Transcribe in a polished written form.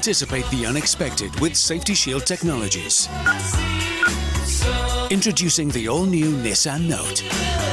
Anticipate the unexpected with Safety Shield technologies. Introducing the all-new Nissan Note.